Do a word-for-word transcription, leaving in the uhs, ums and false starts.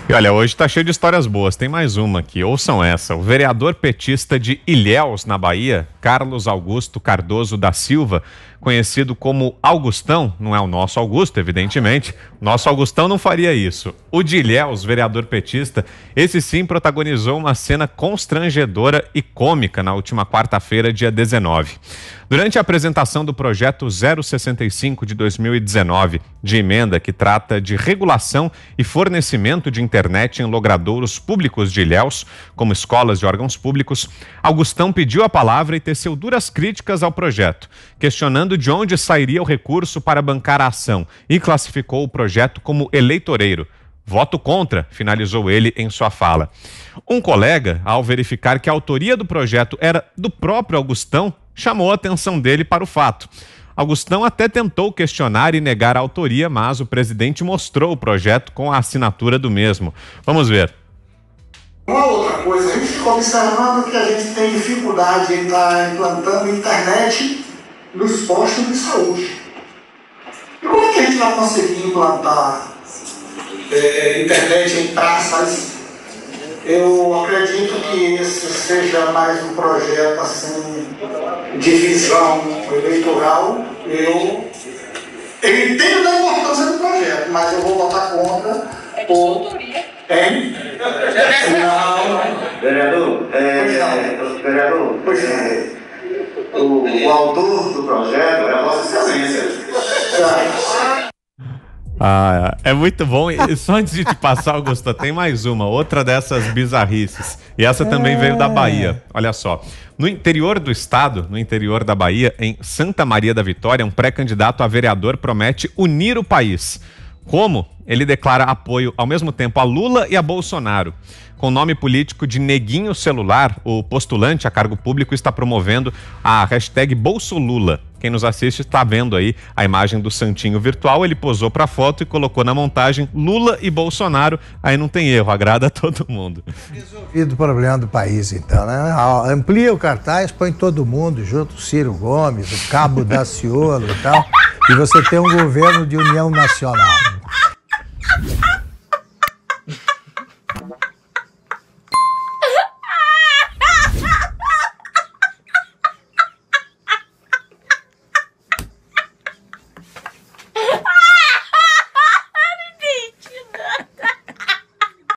E olha, hoje tá cheio de histórias boas, tem mais uma aqui, ouçam essa. O vereador petista de Ilhéus, na Bahia, Carlos Augusto Cardoso da Silva, conhecido como Augustão, não é o nosso Augusto, evidentemente, nosso Augustão não faria isso. O de Ilhéus, vereador petista, esse sim protagonizou uma cena constrangedora e cômica na última quarta-feira, dia dezenove. Durante a apresentação do projeto zero sessenta e cinco de dois mil e dezenove, de emenda que trata de regulação e fornecimento de internet em logradouros públicos de Ilhéus, como escolas e órgãos públicos, Augustão pediu a palavra e teceu duras críticas ao projeto, questionando de onde sairia o recurso para bancar a ação e classificou o projeto como eleitoreiro. Voto contra, finalizou ele em sua fala. Um colega, ao verificar que a autoria do projeto era do próprio Augustão, chamou a atenção dele para o fato. Augustão até tentou questionar e negar a autoria, mas o presidente mostrou o projeto com a assinatura do mesmo. Vamos ver. Uma outra coisa, a gente fica observando que a gente tem dificuldade em estar implantando internet nos postos de saúde. E como é que a gente vai conseguir implantar é, internet em praças? Eu acredito que esse seja mais um projeto assim, de visão eleitoral. Eu, eu entendo da importância do projeto, mas eu vou votar contra. É de autoria. Hein? Não. Vereador, é, vereador, Pois é. o, o autor do projeto é a Vossa Excelência. Ah, é muito bom. E só antes de te passar, Augusto, tem mais uma, outra dessas bizarrices. E essa também veio da Bahia. Olha só. No interior do estado, no interior da Bahia, em Santa Maria da Vitória, um pré-candidato a vereador promete unir o país. Como? Ele declara apoio ao mesmo tempo a Lula e a Bolsonaro. Com o nome político de Neguinho Celular, o postulante a cargo público está promovendo a hashtag BolsoLula. Quem nos assiste está vendo aí a imagem do santinho virtual, ele posou para a foto e colocou na montagem Lula e Bolsonaro, aí não tem erro, agrada a todo mundo. Resolvido o problema do país, então, né? Amplia o cartaz, põe todo mundo junto, o Ciro Gomes, o Cabo Daciolo e tal, e você tem um governo de união nacional.